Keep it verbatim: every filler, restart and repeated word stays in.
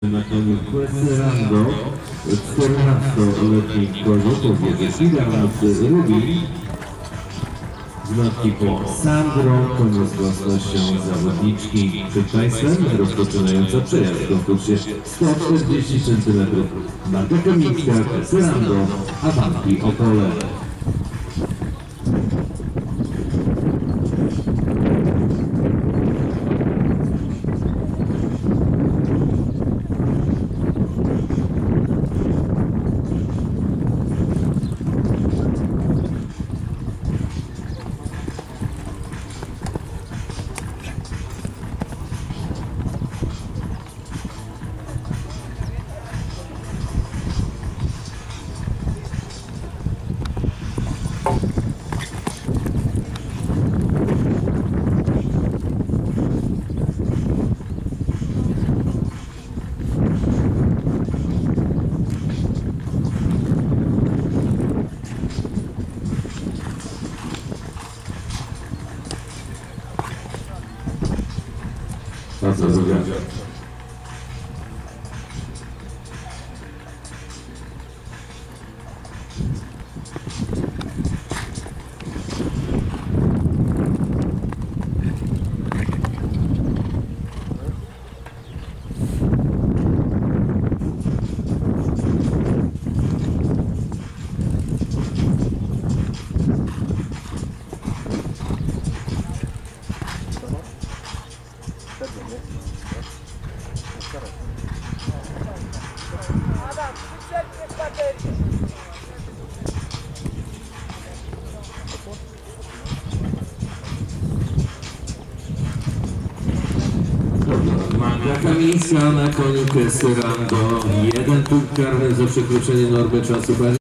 Na koniu Questerando, czternastoletni koniu powiedz Figarlacy Rubi. Znaki po Sandro, koniu z własnością zawodniczki przed Państwem, rozpoczynająca przejazd w konkursie sto czterdzieści centymetrów. Marta Kamińska, Questerando, Avanti Opole. Bardzo dobrze. Marta Kamińska na koniu Questerando. Jeden punkt karny za przekroczenie normy czasu.